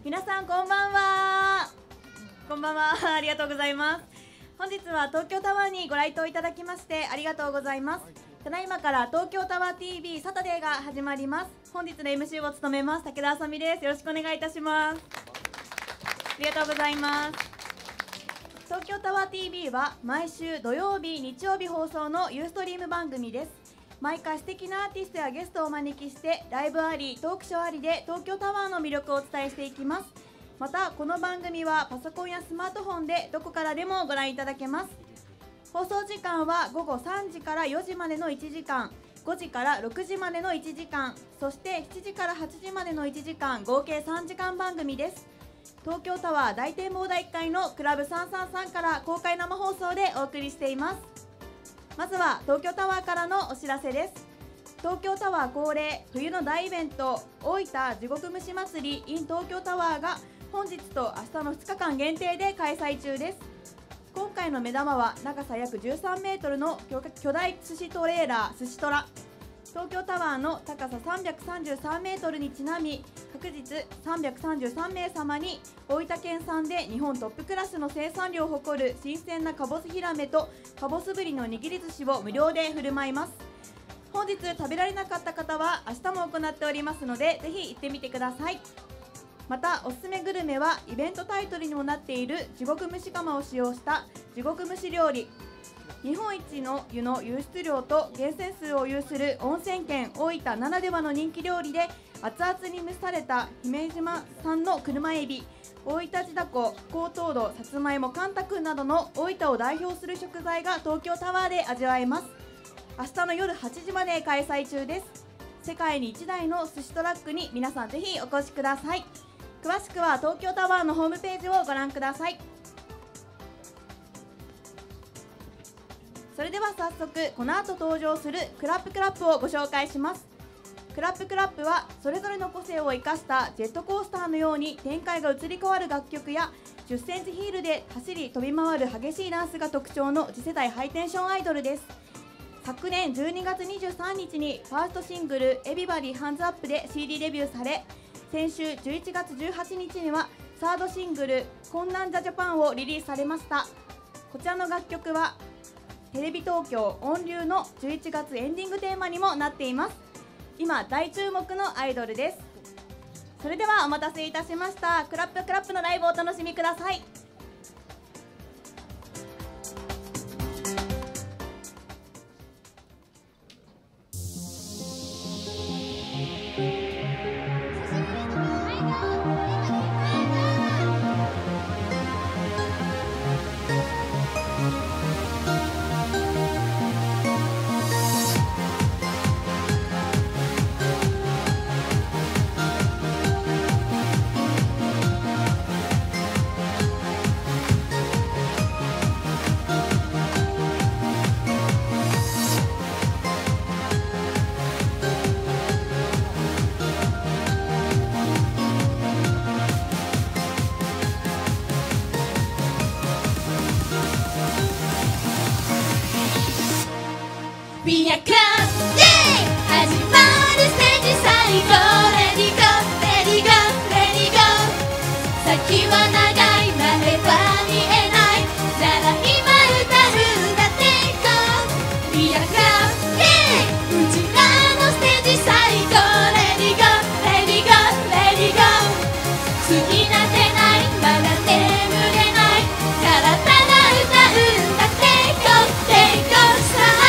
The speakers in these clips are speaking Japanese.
皆さんこんばんは。こんばんは。ありがとうございます。本日は東京タワーにご来島いただきましてありがとうございます。ただいまから東京タワー TV サタデーが始まります。本日の MC を務めます武田あさみです。よろしくお願いいたします。ありがとうございます。東京タワー TV は毎週土曜日、日曜日放送のユーストリーム番組です。毎回素敵なアーティストやゲストをお招きしてライブあり、トークショーありで東京タワーの魅力をお伝えしていきます。またこの番組はパソコンやスマートフォンでどこからでもご覧いただけます。放送時間は午後3時から4時までの1時間、5時から6時までの1時間、そして7時から8時までの1時間、合計3時間番組です。東京タワー大展望台1階のクラブ333から公開生放送でお送りしています。まずは東京タワーからのお知らせです。東京タワー恒例冬の大イベント大分地獄蒸し祭り in 東京タワーが本日と明日の2日間限定で開催中です。今回の目玉は長さ約13メートルの巨大寿司トレーラー寿司トラ。東京タワーの高さ333メートルにちなみ、確日333名様に大分県産で日本トップクラスの生産量を誇る新鮮なかぼすヒラメとかぼすぶりの握り寿司を無料で振る舞います。本日食べられなかった方は明日も行っておりますのでぜひ行ってみてください。またおすすめグルメはイベントタイトルにもなっている地獄蒸し釜を使用した地獄蒸し料理。日本一の湯の湧出量と源泉数を有する温泉県大分ならではの人気料理で、熱々に蒸された姫島産の車エビ、大分地だこ、高糖度さつまいもカンタクなどの大分を代表する食材が東京タワーで味わえます。明日の夜8時まで開催中です。世界に1台の寿司トラックに皆さんぜひお越しください。詳しくは東京タワーのホームページをご覧ください。それでは早速この後登場するクラップクラップをご紹介します。クラップクラップはそれぞれの個性を生かしたジェットコースターのように展開が移り変わる楽曲や10センチヒールで走り飛び回る激しいダンスが特徴の次世代ハイテンションアイドルです。昨年12月23日にファーストシングル「エビバディハンズアップ」で CD デビューされ、先週11月18日にはサードシングル「こんなんじゃジャパン」をリリースされました。こちらの楽曲はテレビ東京音流の11月エンディングテーマにもなっています。今大注目のアイドルです。それではお待たせいたしました。クラップクラップのライブをお楽しみください。 We are club day 始まるステージ最高 Ready go Ready go Ready go 先は長い前は見えない、さあ今歌うんだ Take off We are club day うちらのステージ最高 Ready go Ready go Ready go 好きなてないまだ眠れない体が歌うんだ Take off Take off さあ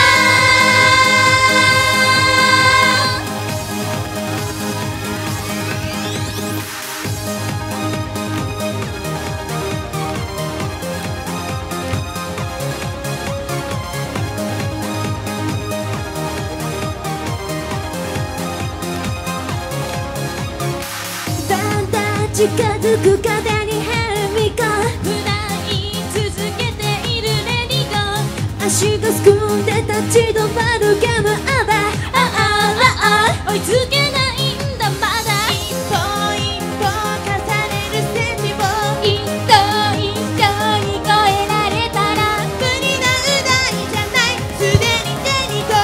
近づく風にヘルミコ歌い続けているレディゴー、足がすくんで立ち止まるゲームアバー、追いつけないんだまだ、一歩一歩重ねるステージを一歩一歩に越えられたら無理なう大じゃない、すでに手に届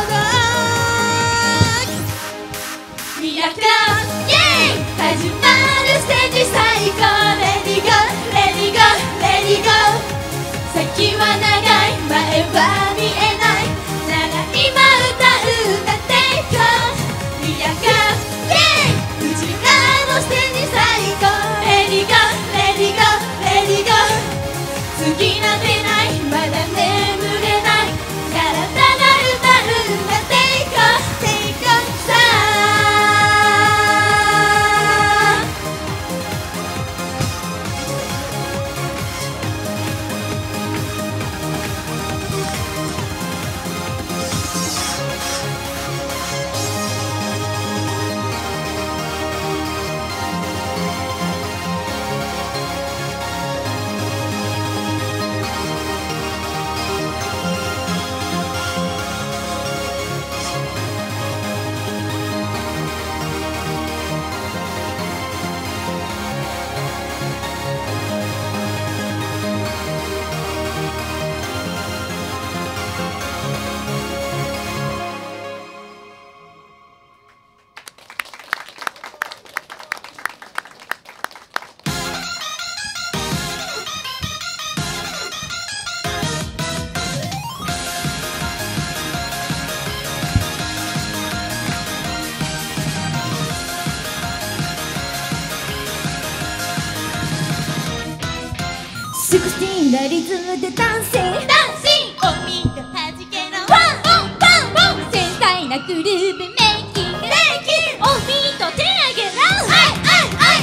くWe are club, yeah! 始まるステージ最高 16なリズムでダンシングダンシングおみとはじけのワンワンワンワン繊細なグルーヴメイキングメイキングおみと手あげなはいはいはい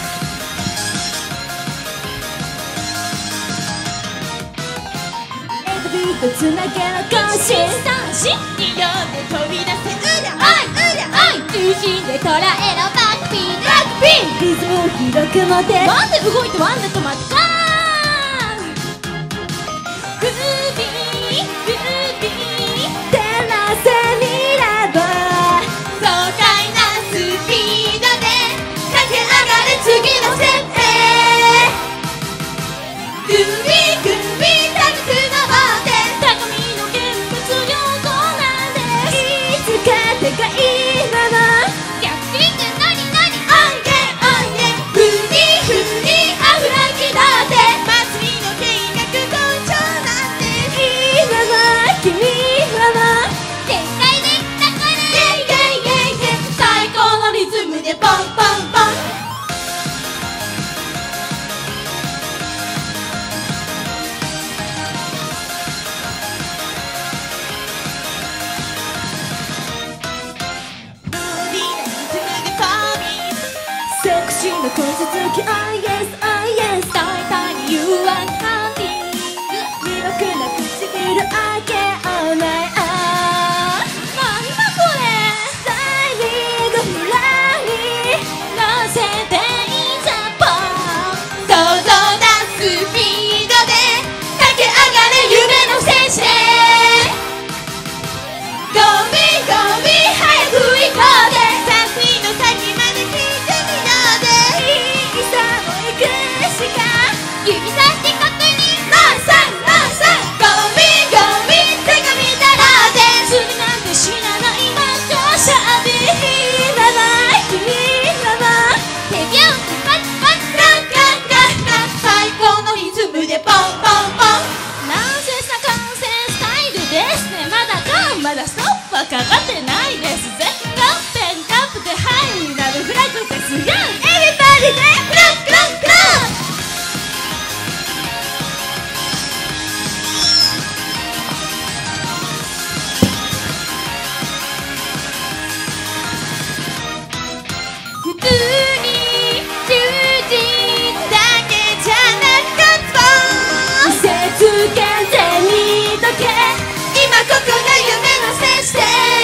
はいエイトビートつなげの更新3、4、2、4で飛び出せうらあいうらあい中心で捉えろバックビートバックビートリズムを広く持てワンで動いてワンで止まってカーグービーグービー照らせミラボー爽快なスピードで駆け上がる次のステップへグービーグービー高く登って高みの現物量となんでいつか手がいいまま逆転って何何オンゲオンゲフリーフリーアフラキだって祭りの計画好調なんていいまま君まま展開できたこれイェイイェイイェイイェイ最高のリズムでポンポンポンセクシーな声続き Oh yes, oh yes 大胆に言わんハンティング魅力な唇開け Oh my oh 何だこれダイビングフライ乗せていいジャポン想像だスピードで駆け上がる夢の戦士ゴービーゴービー早く行こうで3人の先まで聞いてみようでいいさも行くしか指さして確認ノーサンノーサンゴービーゴービー手が見たらで罪なんて知らないマッチョシャビいいまま君まま手拍子パチパチランランランラン最高のリズムでポンポンポンナンセンスな完成スタイルですねまだかまだストップはかかってないですぜカッペンカップでハイになるフラッグですよエビバディでフラッグラングラン普通に充実だけじゃなくて季節完全にどけ今ここが夢の戦士で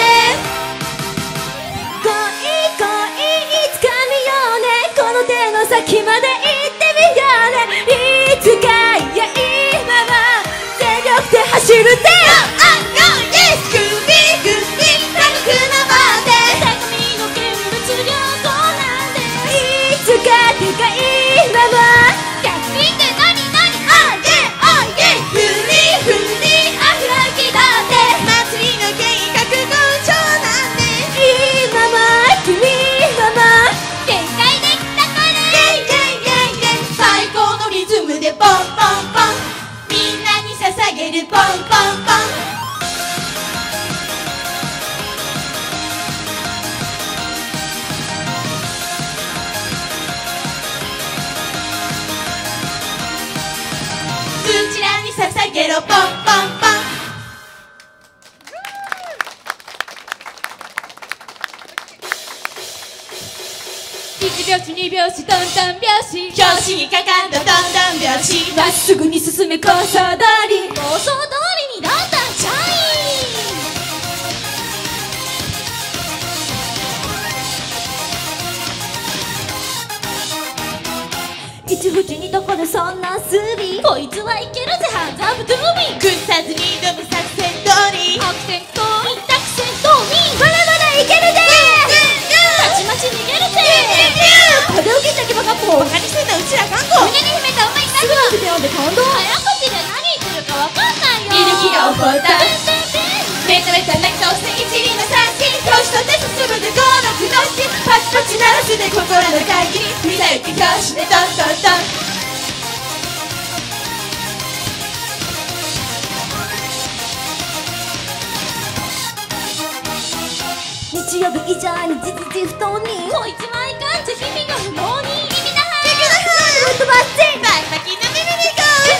恋いつか見ようねこの手の先まで行ってみようねいつかいや今は全力で走るぜグービーグービー高く登って高みの見物量となんでいつか手がいいまま逆転って何何オーイェイオーイェイフリーフリーアフラキだって祭りの計画好調なんでいいまま君まま展開できたこれイェイイェイイェイイェイ最高のリズムでポンポンポンみんなに捧げるポンポンポンうちらに捧げろポンポンポン1拍子2拍子トントン拍子拍子にかかんだトントン拍子まっすぐに進め構想通り構想通りにどんどんチャイ一縁にどこでそんなスビこいつはいけるぜハンズアップドゥーミー崩さずに挑む作戦通り悪戦と一択戦闘にまだまだいけるぜたちまち逃げるぜこれを切った牙がこうバカにしてたうちら看護胸に秘めたうまい単語すぐに読んで感動早口で何言ってるかわかんないよ見る気が起こったベタベタな顔して一輪の三振教師とて進むでゴーのくのしパチパチ鳴らすで心の限り見た雪教師でトントントン日曜日以上に実不当にこいつはいかんぜ日々が不毛に意味なはーいぶっ飛ばしてバイバキの耳にゴー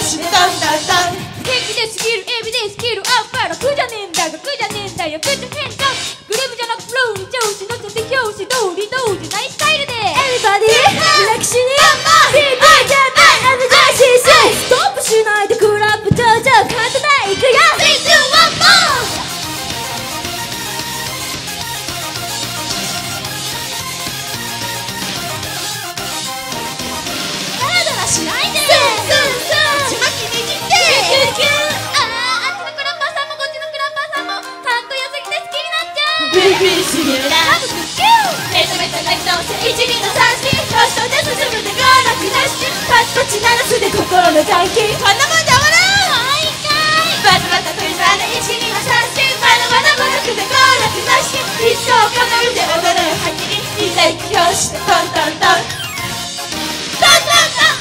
しねタンタンタン。元気でスキルエビでスキルアップ。楽じゃねえんだ楽じゃねえんだよ。口変換グルーブじゃなくフローに調子乗せて表紙通り通じないスタイルで Everybody リラクシにビートジャパンアブジャシーストップしないでクラップ上々簡単ないくよ 3、2、1もしないでちまきねじってキュキュあっちのクラッパーさんもこっちのクラッパーさんもかっこよすぎて好きになっちゃうビリビリすぎるなメタメタ泣き直せ一輪の三振ファストで進むでガーラクなしパチパチ鳴らすで心の換気こんなもんじゃ終わらんはいかいバタバタといされ一輪の三振まだまだまだくでガーラクなし一生かかるで踊るはっきりいざ行きよしトントントントントントン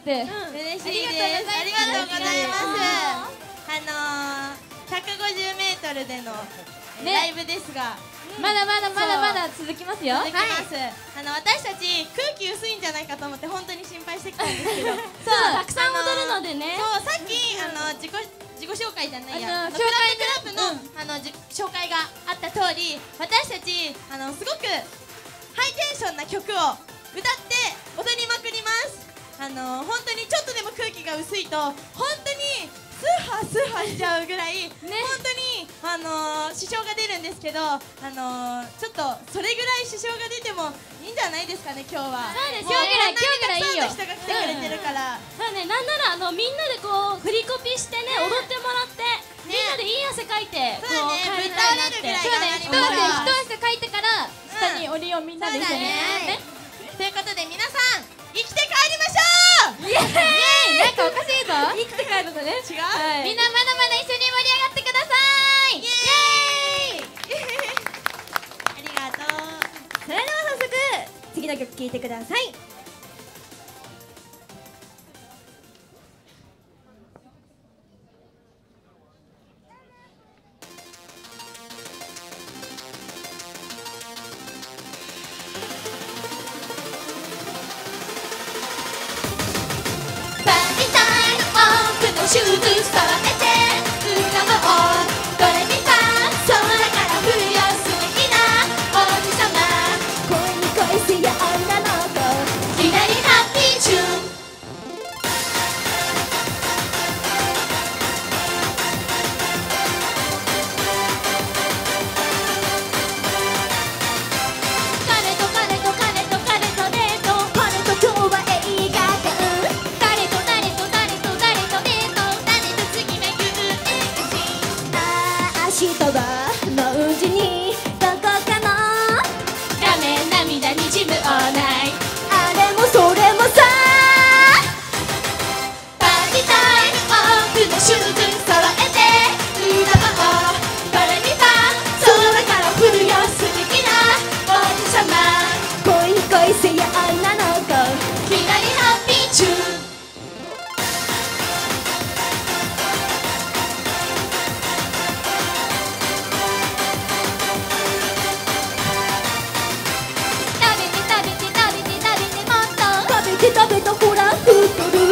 150メートルでのねライブですが、 まだ続きますよ。 続きます。私たち空気薄いんじゃないかと思って本当に心配してきたんですけど、 そうたくさん踊るのでね。 そうさっき自己紹介じゃないや、クラブの紹介があった通り、私たちすごくハイテンションな曲を歌って踊りまくります。本当にちょっとでも空気が薄いと本当にスーハーしちゃうぐらい、本当に支障が出るんですけど、ちょっとそれぐらい支障が出てもいいんじゃないですかね、今日は。 そうです今日ぐらいいいよ。 たくさんの人が来てくれてるから、 そうね、なんならみんなでこう振りコピしてね、踊ってもらって、みんなでいい汗かいてこう帰りたいなって。そうね、一汗かいてから下に降りよう、みんなで一緒にね。 ということで皆さん生きて帰りましょう。 イエーイ、なんかおかしいぞ。 生きて帰るのね。 違う、 みんなまだまだ一緒に盛り上がってください。 イエーイありがとう。 それでは早速次の曲聴いてください。 パーティータイムオープンのシューズ揃えて歌おう、ドレミファ空から降るよ素敵な王子様、恋に恋せや女の子、左ハッピーチューン。彼と彼と彼と彼とデート、彼と今日は映画館、誰と誰と誰と誰とデート、誰と次巡る映画明日はもうじにどこかの画面涙にじむオーナイト、 あれもそれもさ、 パーティータイムオープンのシューズ揃えて歌おう、ドレミファ空から降るよ素敵な王子様、 恋に恋せや女の子、 左ハッピーチューン。 食べてほら太る、 ダイエッ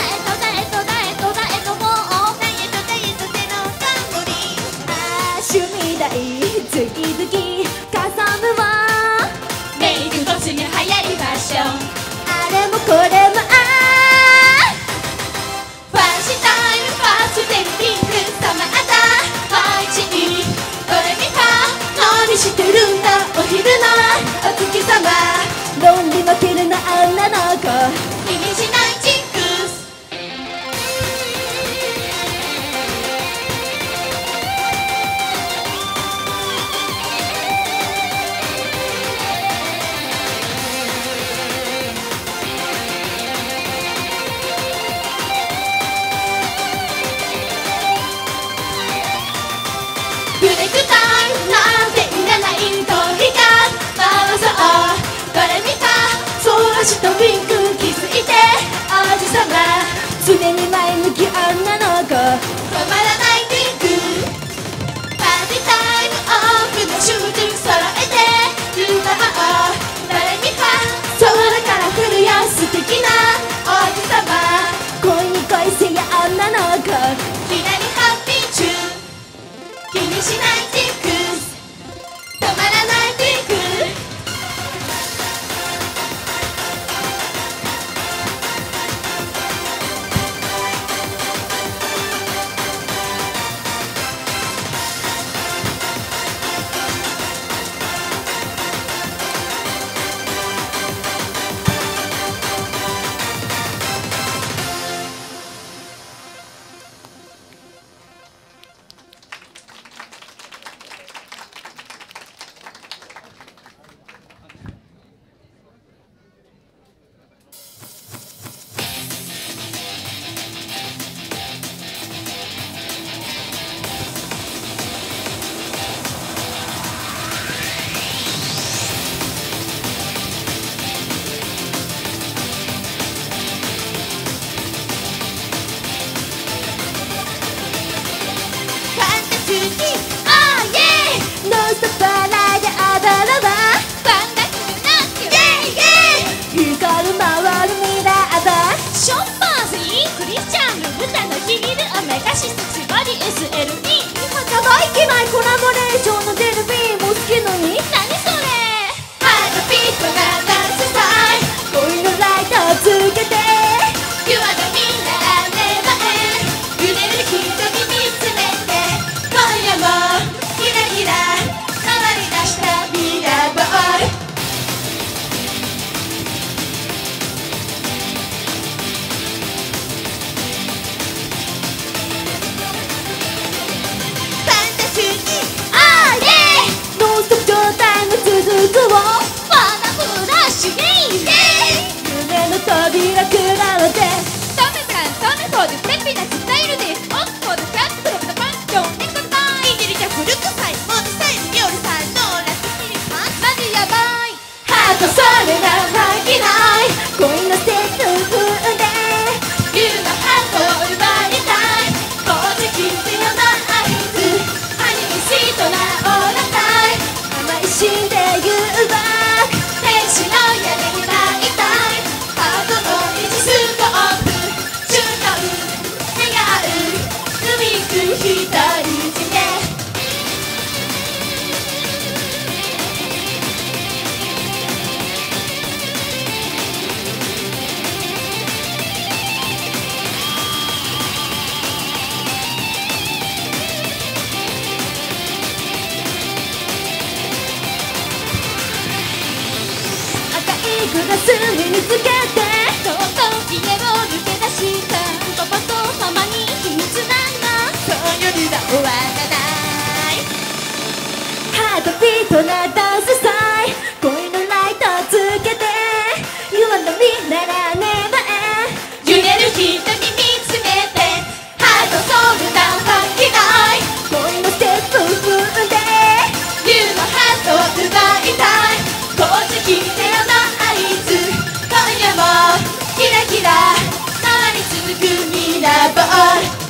トもうダイエットでの頑張り、 趣味代月々かさむわ、 メイクコスメ流行りファッション、 あれもこれもファッションタイムファーストテリピンクサマータ配置にドレミファ何してるんだお昼のお月様、 論理負けるな女の子、 気にしないチックス。ブレイクタイムなんていらないと光回そう、ドレミファそう足とウィンク気づいて王子様、 常に前向き女の子、 止まらないピンク、パーティータイムオープンのシューズ揃えて歌おう、ドレミファ空から降るよ素敵な王子様、 恋に恋せや女の子、 左ハッピーチューン、気にしないチックス、止まらないピンク。ファンタスティックノンストップ洗いであばらばファンが来るなイェイイェイ光る回るミラーバーショッパーズインクリスチャンル豚のヒールオメガシス縛り SL に仲間いけないコラボレーションのテレビも好きのに何それハートビートがダンススタイル恋のライトをつけてYou are the みんなねばえ揺れる瞳見つめて今夜もキラキラ回り出したミラーボールノンストップ状態が続くをワナフラッシュイエイ夢の扉くらわてトメブラントメフォードプレピなスタイルですオックフォードフラットクロブのパン4年後のパンイギリカ古くさいモードスタイル夜さんのラストキリパンマジヤバいハートそれが吐きない恋のステップ踏んで You のハートを奪いたいもうじき必要な合図ハニーシートなオーラ死んで誘惑天使の屋根に舞いたいハートの維持スコープ瞬間願う海行く独り占めグラスに見つけてとうとう家を抜け出したパパとママに秘密なんだそういう夜は終わらないハートビートなダンススタイル恋のライトをつけて You and me ならねばえ揺れる瞳見つめてハートソウルダウン吐きない恋のステップ踏んで You のハートを奪いたいこっち来てよな今夜もキラキラ回り続くミラーボール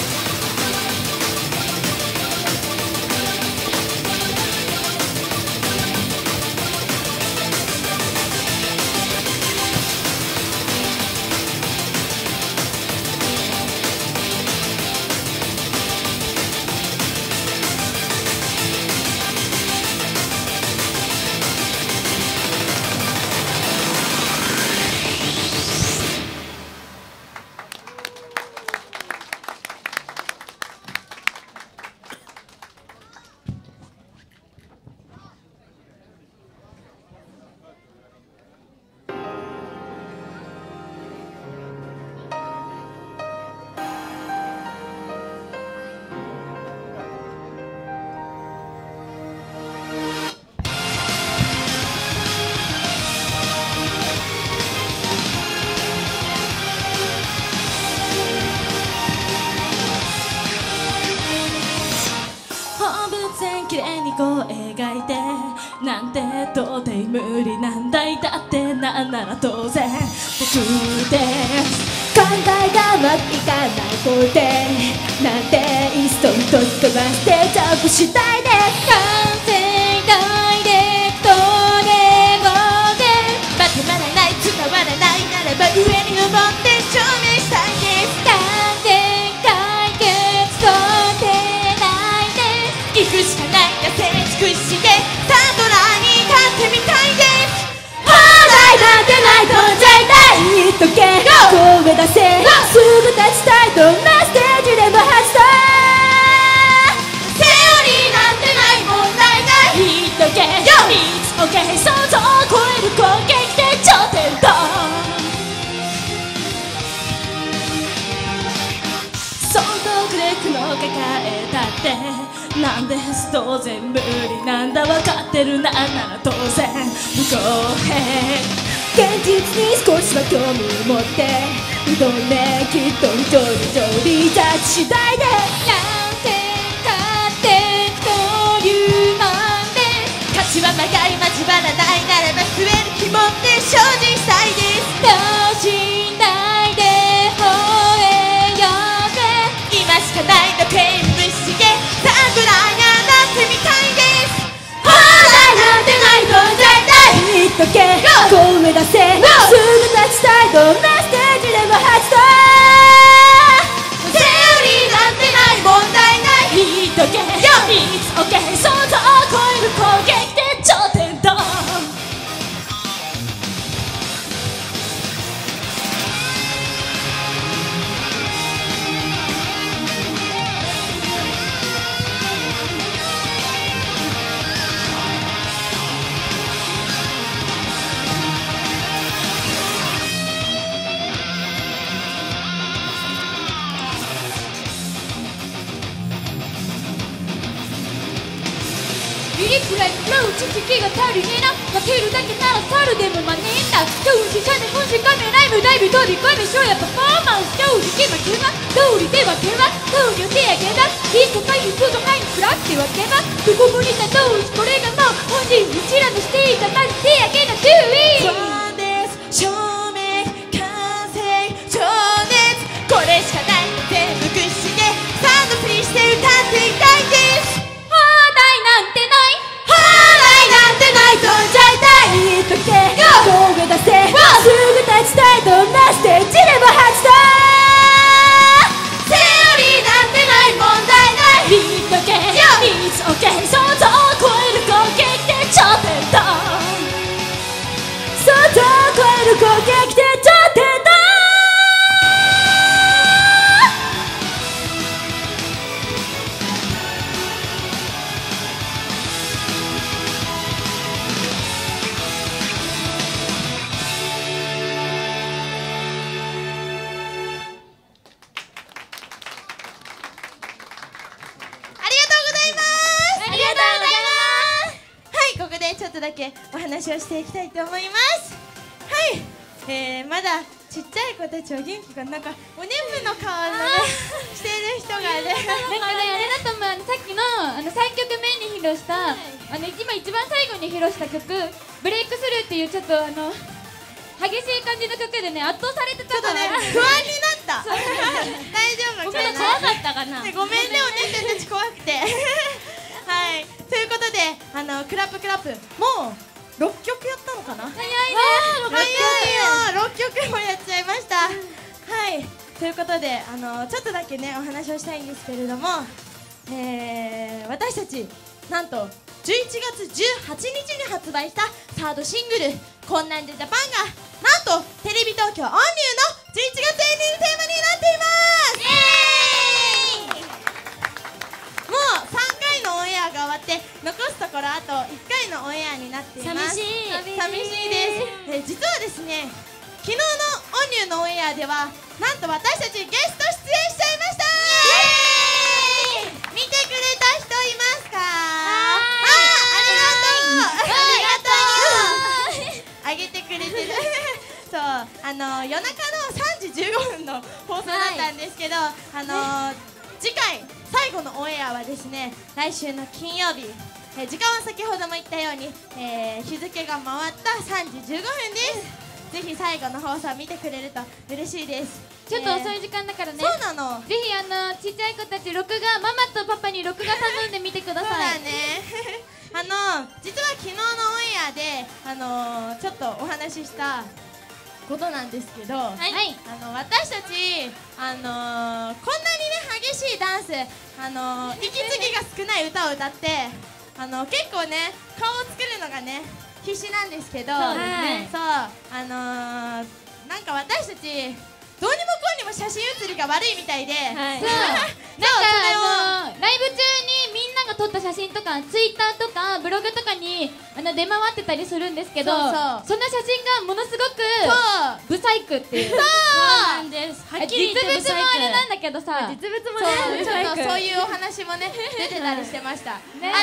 こう描いてなんて到底無理なんだいだってなんなら当然僕で考えがうまくいかない方でなんていっそにと飛ばしてジャンプしたいで完成ダイレクトでもでまとまらない伝わらないならば上に登って証明したいです完全解決とってないで行くしかない尽くしてサンドラーに勝ってみたいです放題なんてない飛んじゃいたい言っとけ声出せすぐ立ちたいどんなステージでも発動セオリーなんてない問題ない言っとけ It's OK 想像を超える攻撃で頂点だ相当クレークの抱えたってなんです当然無理なんだ分かってるなんなら当然不公平現実に少しは興味を持って挑んできっと一人一人ジャッジ次第でなんて勝ってというもんで勝ちはまがい交わらないならば増える気持ちで精進したいです等身大で吠えよって今しかないのテーブルしげサンドラーがなってみたいですとけ声出せすぐ立ちたいどんなステージでも発動セオリーなんてない問題ないいいとけ It's okay 想像を超える攻撃で頂点だリリくらいの知識が足りねえな負けるだけなら猿でも真似んだ教師者で本誌カメライブライブ飛び込みショーやパフォーマンス通り決まけば通りで分けば通りを手上げだいい世界に行くとハイに食らって分けば不合無理な同士これがもう本人うちらのしていたまず手上げな注意そうです証明完成情熱これしかない全部屈してサウンドフリーして歌っていたいですなんてないなんてない飛んじゃいたい時計声出せすぐ立ちたいどんなステージでも発動セオリーなんてない問題ないいい時計 It's okay 想像を超える攻撃で頂点だ想像を超える攻撃で頂点だちょっとだけお話をしていきたいと思いますはい、まだちっちゃい子たちは元気がなんかお眠の顔のねしてる人がねなんかねあれだと思うさっきの3曲目に披露した今一番最後に披露した曲「ブレイクスルー」っていうちょっと激しい感じの曲でね圧倒されてたからちょっとね不安になった大丈夫かな怖かったかなごめんねお姉ちゃんたち怖くてはいということでクラップクラップもう6曲やったのかな早いね早いよ6曲もやっちゃいましたはいということでちょっとだけねお話をしたいんですけれども私たちなんと11月18日に発売したサードシングル「こんなんでジャパン」がなんとテレビ東京オンニューの11月エンディングテーマになっていますもう3回のオンエアが終わって残すところあと1回のオンエアになっています寂しいです、実はですね昨日のオンニューのオンエアではなんと私たちゲスト出演しちゃいました見てくれた人いますかあげてくれてるそう夜中の3時15分の放送だったんですけど、次回最後のオンエアはですね来週の金曜日、時間は先ほども言ったように、日付が回った3時15分ですぜひ最後の放送を見てくれると嬉しいですちょっと遅い時間だからねそうなのぜひちっちゃい子たち録画ママとパパに録画頼んでみてくださいそうだね実は昨日のオンエアでちょっとお話ししたことなんですけど、はい、私たちこんなにね激しいダンス息継ぎが少ない歌を歌って結構ね顔を作るのがね必死なんですけどそうなんか私たちどうにもこうにも写真写りが悪いみたいで、はい、 なんかライブ中にみんなが撮った写真とかツイッターとかブログとかに出回ってたりするんですけどその写真がものすごくブサイクっていうそうなんですはっきり言ってブサイク実物もあれなんだけどさ実物もねちょっとそういうお話もね出てたりしてましたそういう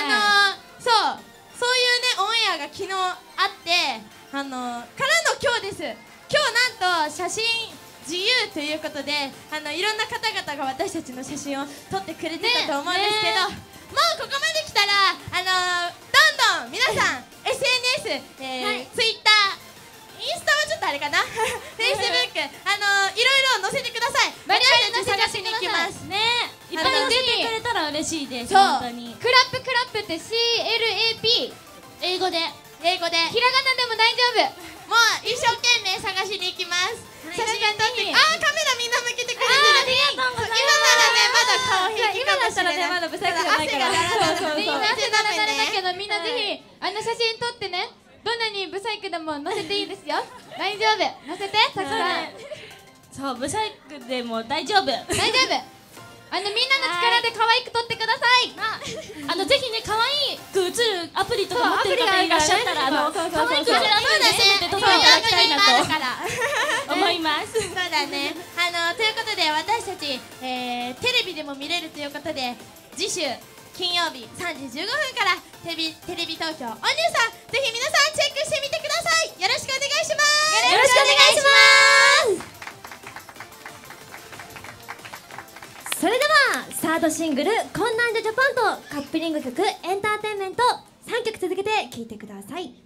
ねオンエアが昨日あってからの今日です今日なんと写真自由ということでいろんな方々が私たちの写真を撮ってくれてたと思うんですけど、もうここまで来たらどんどん皆さん SNS、Twitter、インスタはちょっとあれかなFacebook いろいろ載せてくださいバリバリ私たち探しに行きますねいっぱい出てくれたら嬉しいです本当にクラップクラップって CLAP 英語で英語でひらがなでも大丈夫。 もう一生懸命探しに行きます。写真撮ってカメラみんな向けてくれてる。 ありがとうございます。 今ならねまだ顔平気かもしれない。 今だったらねまだブサイクじゃないから。みんな汗だらだらだけどみんなぜひ写真撮ってね。どんなにブサイクでも載せていいですよ。大丈夫。載せてたくさん。 そうブサイクでも大丈夫。 大丈夫。みんなの力で可愛く撮ってください。 ぜひね可愛く映るアプリとか持ってる方いらっしゃったら可愛く映るアプリでせめて撮っていただきたいなと思います。 そうだね。ということで私たちテレビでも見れるということで次週金曜日3時15分からテレビ東京オンニューさんぜひ皆さんチェックしてみてください。よろしくお願いします。 よろしくお願いします。 それではサードシングル「こんなんじゃジャパン」とカップリング曲「エンターテインメント」3曲続けて聴いてください。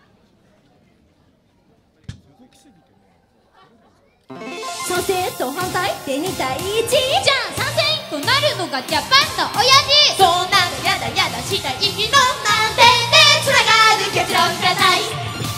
賛成と反対で2対1。 じゃあ賛成となるのがジャパンの親父。 そうなのやだやだしたいのなんてねつながる結論がない。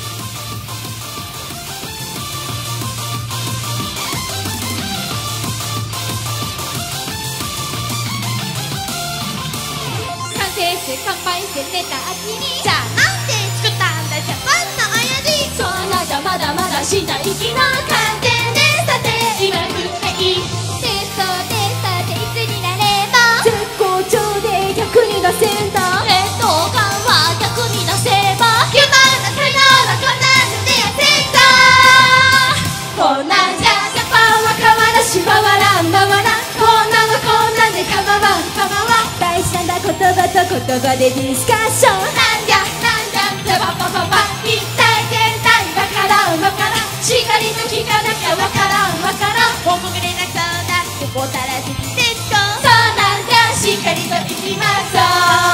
乾杯して寝た秋にじゃあなんで作ったんだジャパンの親父。 そうなじゃまだまだしたい気の完全でさて今くらいテストでいつになれば絶好調で逆に出せんだ。 劣等感は逆に出せばヒューマンな才能はこんなんでやってんだ。こんなんじゃジャパンは変わらし回らん回らん。こんなのこんなんで構わん構わん。 大事なんだ言葉と言葉でディスカッション。 なんじゃジャパパパパ一体全体わからんわからん。しっかりと聞かなきゃわからんわからん。報告連絡相談ここたらずにレッツゴー。そうなんじゃしっかりといきますぞ。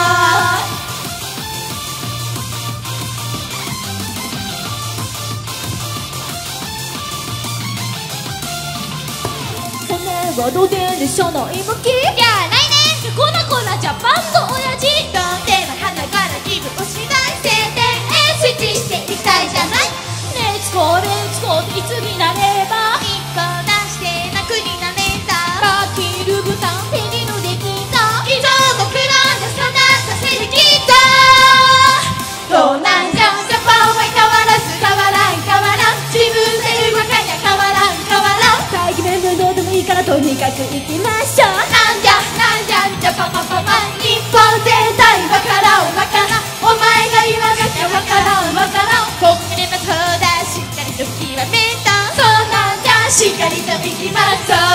はどででしょない向き。 じゃあ来年こらこらジャパンの親父とても花から気分をしない晴天へスイッチしていきたいじゃない。 レッツゴーいつになれば一歩出して楽になれた。 かけるボタン手にのできた以上僕らが育たせてきた。どうなんじゃジャパンは変わらず変わらん変わらん。自分で動かにゃ変わらん変わらん。 大義名分どうでもいいからとにかく行きましょう。 なんじゃジャパパパパ日本全体わからんわからん。お前が言わなきゃわからんわからん。ここでまそうだしっかりと極めた。そうなんじゃしっかりといきますぞ。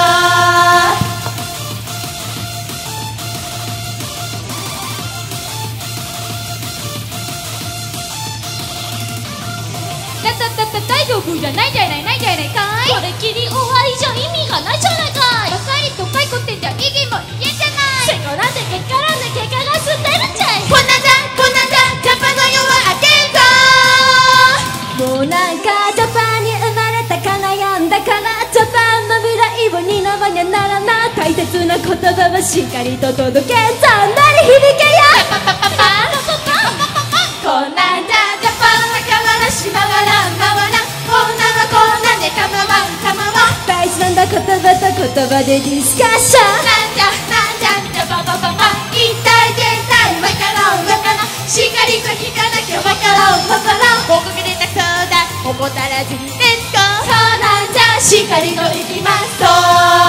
大丈夫じゃないじゃないかい。 これきり終わりじゃ意味がないじゃないかい。 バカリとかいこってんじゃ意義も言えんじゃない。 せこらでけからでけがが吸ってるっちゃい。 こんなんじゃジャパンの夜は明けんぞ。 もうなんかジャパンに生まれたか悩んだからジャパンの未来を担わにゃならな。大切な言葉はしっかりと届けんぞ。鳴り響けやこんなんじゃジャパンは変わらし回らん回らん。こんなのこんなんで構わん構わん。 大事なんだ言葉と言葉でディスカッション。 なんじゃジャパパパパ一体全体わからんわからん。しっかりと聞かなきゃわからんわからん。報告連絡相談怠らずにレッツゴー。そうなんじゃしっかりといきますぞ。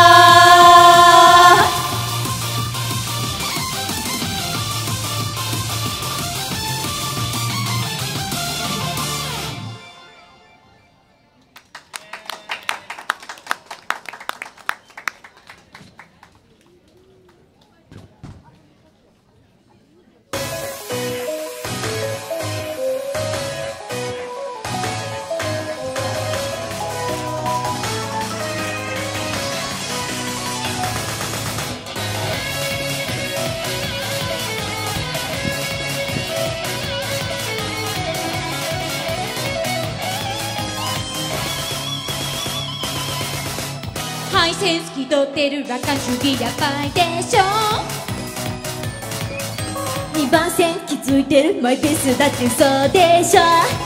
配線透き通ってる楽観主義やばいでしょ。 鈍番線気づいてるマイペースだってそうでしょ。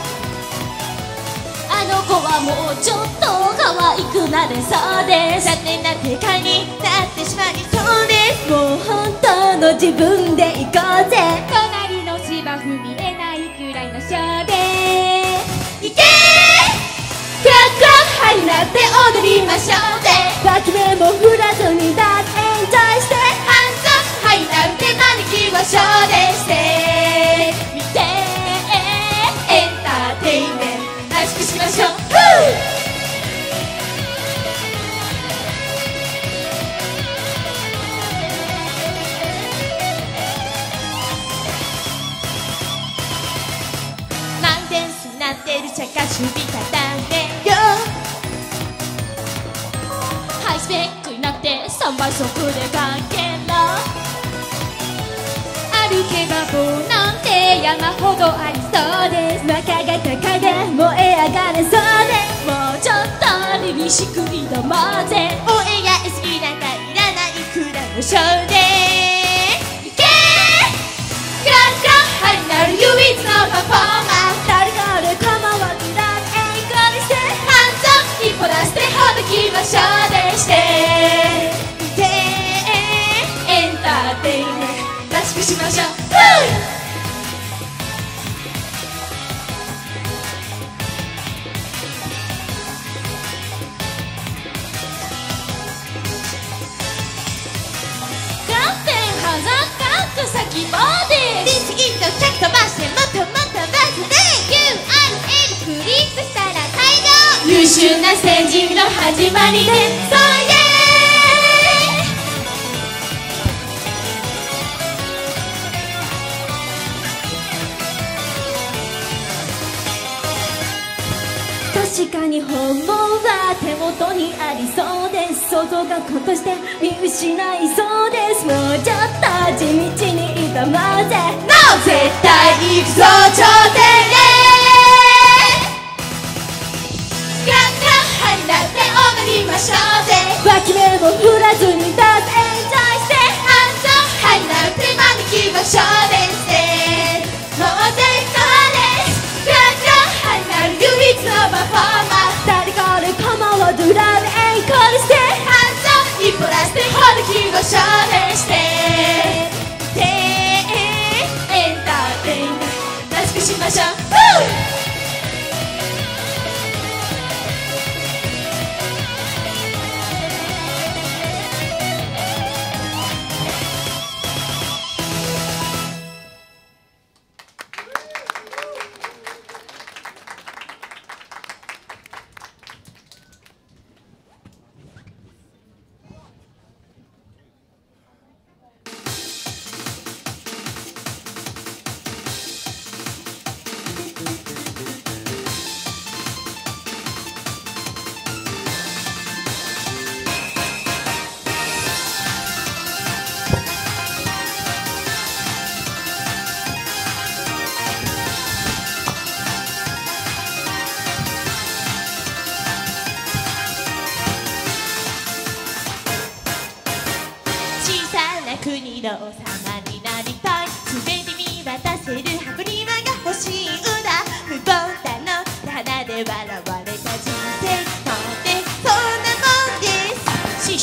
あの子はもうちょっと可愛くなれそうです。残念な展開になってしまいそうです。 もう本当の自分で行こうぜ。 隣の芝生見えないくらいのショーでいけークラックラッハになって踊りましょうぜ。 脇目も振らずにだってエンジョイしてハンズアップはいなんて招きましょうでしてみてエンターテインメントらしくしましょう。満点数になってる茶化守備固めよ。ハイスペックになって3倍速でかけろ。 歩けば棒なんて山ほどありそうです。 中が高で燃え上がれそうでもうちょっと凛々しく挑もうぜ。応援や SE なんかいらないくらいのショーでいけークラックラッハになる唯一のパフォーマンス。 誰が俺構わずだってエイコにしてハンズアップ一歩出してほどきましょうでしてみてエンターテインメントらしくしましょう。先ボディリスキット100飛ばしてもっともっとバズで URL クリックしたら大量優秀な先人の始まりでそうイエ確かに本望は手元にありそうです。想像が今として見失いそうです。もうちょっと地道に挑もうぜ。 No 絶対行くぞ頂点へクラックラッハになって踊りましょうぜ。 脇目も振らずにだってエンジョイしてハンズアップになって招きましょうでしてもう絶好ですクラックラッハになる唯一のパフォーマンス。 誰が俺構わずラブエイコにしてハンズアップ一歩出してほどきましょうでしてエンターテインメントらしくしましょう。国の王様になりたい。すべて見渡せる箱庭が欲しいんだ。無謀だの花で笑われた人生なんてそんなもんです。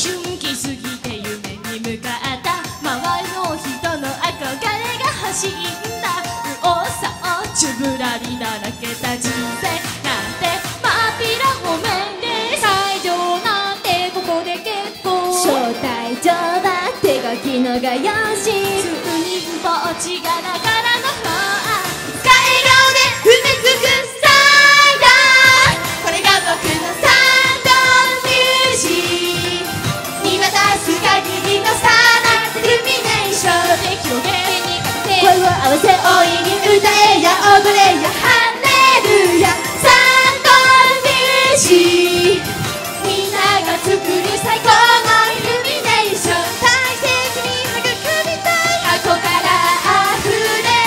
思春期過ぎて夢に向かった周りの人の憧れが欲しいんだ。右往左往ちゅぶらりだらけた人生なんてまっぴらごめんです。 会場なんてここで結構招待状だ手書きの画用紙数人ぼっちがながらのフロア笑顔で埋め尽くしたいだ。これが僕のサンドミュージック見渡す限りのスターなイルミネーションで広げにかけて声を合わせ大いに歌えや踊れやハレルヤサンドミュージックみんなが作る最高のイルミネーション大切に育みたい過去から溢れ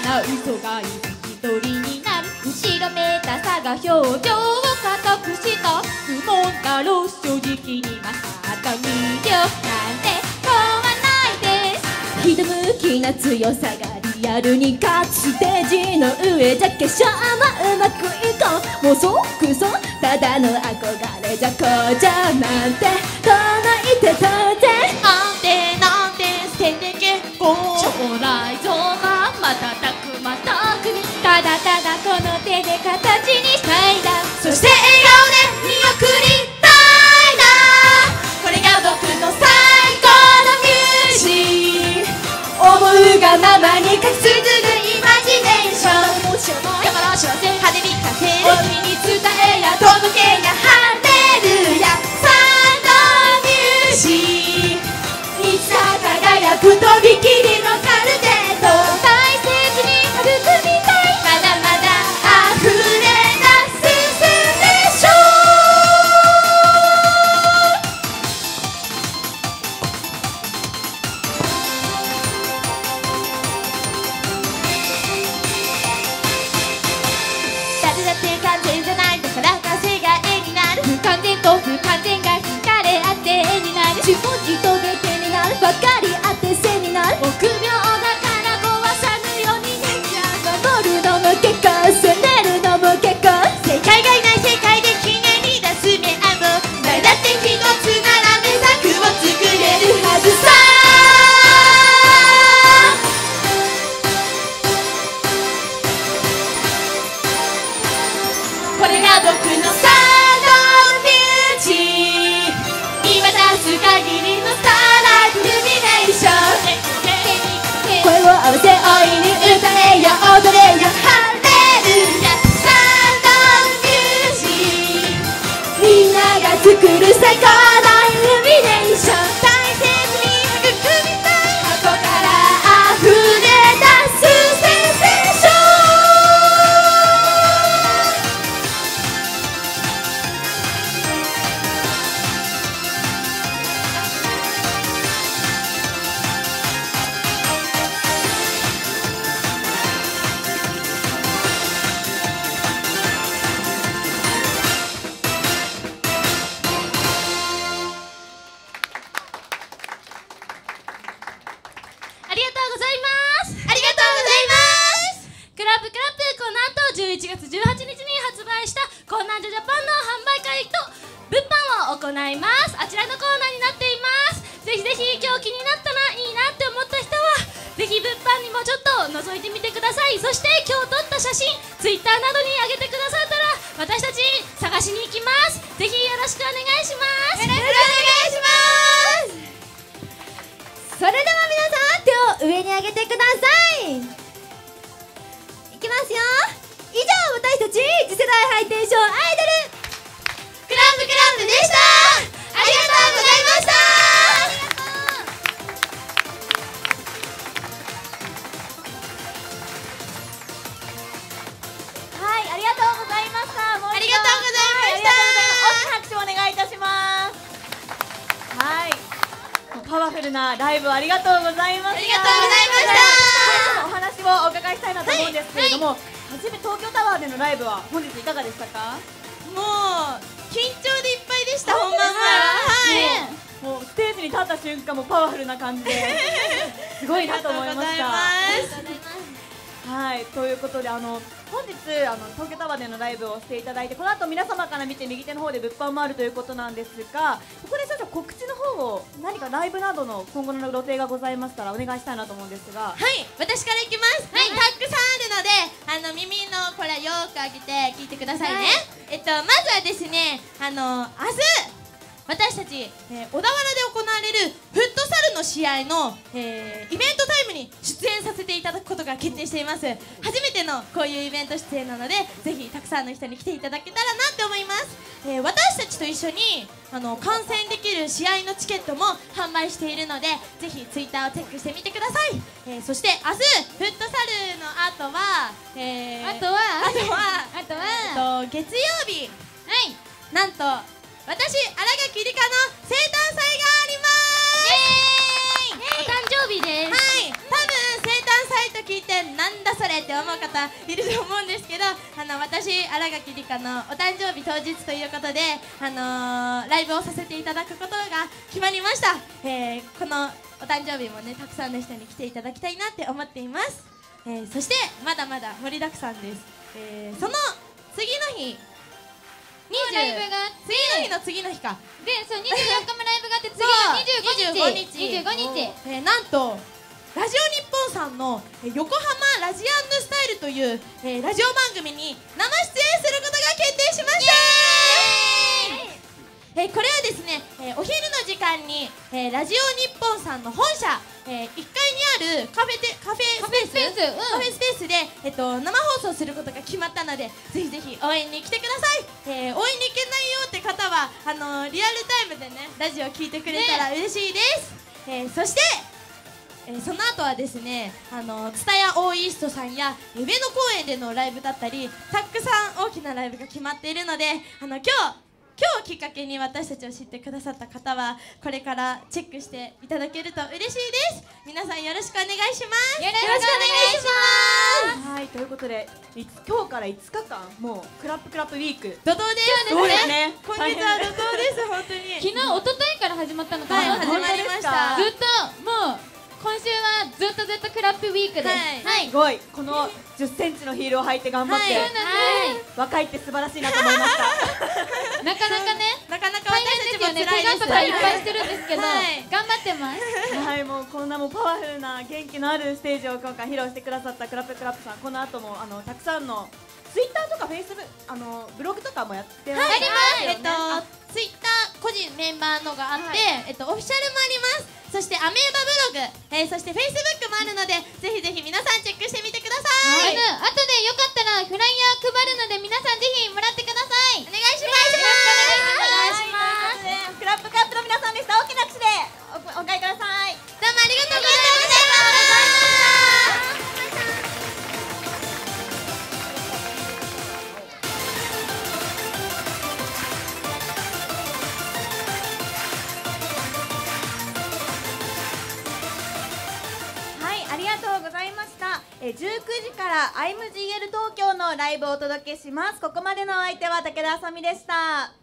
な嘘が一人になる後ろめたさが表情を固くした不問だろう正直にまさか魅了なんて問わないですひたむきな強さがリアルに勝つステージの上じゃけしゃまうまくいこうもうそくそただの憧れじゃこうじゃなんて唱えて当然なんてなんて捨てて結構将来像が瞬くまたくにただただこの手で形にしたいんだそして笑顔で見送りたいなこれが僕の最高のミュージック思うがままに書き綴るイマジネーションもしも山の幸せ派手にかける君に伝えや届けやハレルヤサンドミュージックいつか輝くとびきりのカルテット大切に育みたいまだまだ溢れ出すセレーション誰だって完全じゃないだから稼が絵になる不完全と不完全が惹かれ合って絵になる自分一人で手になるばかりあって背になる臆病だから壊さぬようにね守るのも結構責めるのも結構正解がいない世界でひねり出す目あも誰だって一つなら目作を作れるはずさこれが僕のサンドミュージック今出す限りのスターライフルミネーション声を合わせ大いに歌えや踊れやハレルヤサンドミュージックみんなが作る最高のイルミネーション大切に育みたいここから溢れ出すセンセーションありがとうございますありがとうございますクラップクラップこの後11月18日に発売したコーナージャパンの販売会と物販を行いますあちらのコーナーになっていますぜひぜひ今日気になったらいいなって思った人はぜひ物販にもちょっと覗いてみてくださいそして今日撮った写真 Twitter などに上げてくださったら私たち探しに行きますぜひよろしくお願いしますよろしくお願いしますそれでは皆さん手を上に上げてくださいいきますよ以上私たち次世代ハイテンションアイドルクラップクラップでしたありがとうございましたはい、ありがとうございましたもう一度ありがとうございました大きな拍手をお願いいたしますはいもうパワフルなライブありがとうございましたありがとうございましたお話をお伺いしたいなと思うんですけれども、初め東京タワーでのライブは本日いかがでしたか？ もう緊張でいっぱいでした本番前ははいもうステージに立った瞬間もパワフルな感じですごいなと思いました。はい、ということで本日東京タワーでのライブをしていただいてこの後皆様から見て右手の方で物販もあるということなんですがここで少々告知の方を何かライブなどの今後の予定がございましたらお願いしたいなと思うんですがはい私からいきますはいたくさんあるので耳のこれよく開けて聞いてくださいねまずはですね明日私たち、小田原で行われるフットサルの試合の、イベントタイムに出演させていただくことが決定しています初めてのこういうイベント出演なのでぜひたくさんの人に来ていただけたらなって思います、私たちと一緒に観戦できる試合のチケットも販売しているのでぜひツイッターをチェックしてみてください、そして明日フットサルの後は、月曜日はいなんと私、新垣梨花の生誕祭がありますお誕生日ですはい、多分生誕祭と聞いて何なんだそれって思う方いると思うんですけど、私新垣梨花のお誕生日当日ということで、ライブをさせていただくことが決まりました。このお誕生日もね、たくさんの人に来ていただきたいなって思っています。そしてまだまだ盛りだくさんです。その次の日ライブが次の日の次の日かで、そう24日もライブがあって、次が25日なんとラジオ日本さんの横浜ラジアンヌスタイルというラジオ番組に生出演することが決定しました。これはですね、お昼の時間にラジオ日本さんの本社1階にあるカフェスペースで生放送することが決まったので、ぜひぜひ応援に来てください。応援に行けないよって方はリアルタイムでねラジオ聞いてくれたら嬉しいです。そしてその後はですね、蔦屋オーイーストさんや上野公園でのライブだったり、たくさん大きなライブが決まっているので、今日をきっかけに私たちを知ってくださった方はこれからチェックしていただけると嬉しいです。皆さんよろしくお願いします。 よろしくお願いします。 はい、ということで今日から5日間もうクラップウィーク怒涛です。 そうですね。 今月は怒涛です本当に。 昨日、一昨日から始まったのかな。 始まりました。 ずっともう今週はずっとクラップウィークです。 はい、 すごいこの10センチのヒールを履いて頑張って、若いって素晴らしいなと思いました。 なかなかね、 なかなか大変ですよね。怪我とかいっぱいしてるんですけど、頑張ってます。 はい、もうこんなもうパワフルな元気のあるステージを今回披露してくださったクラップさん、この後もたくさんのツイッターとかフェイスブログとかもやってます。 あります。ツイッター個人メンバーのがあって、オフィシャルもあります。そしてアメーバブログ、そしてフェイスブックもあるので、ぜひぜひ皆さんチェックしてみてください。 後でよかったらフライヤー配るので皆さんぜひもらってください。 お願いします。 クラップの皆さんでした。大きな口でお迎えください。 どうもありがとうございました。 ありがとうございました。19時から IMGL 東京のライブをお届けします。ここまでのお相手は武田あさみでした。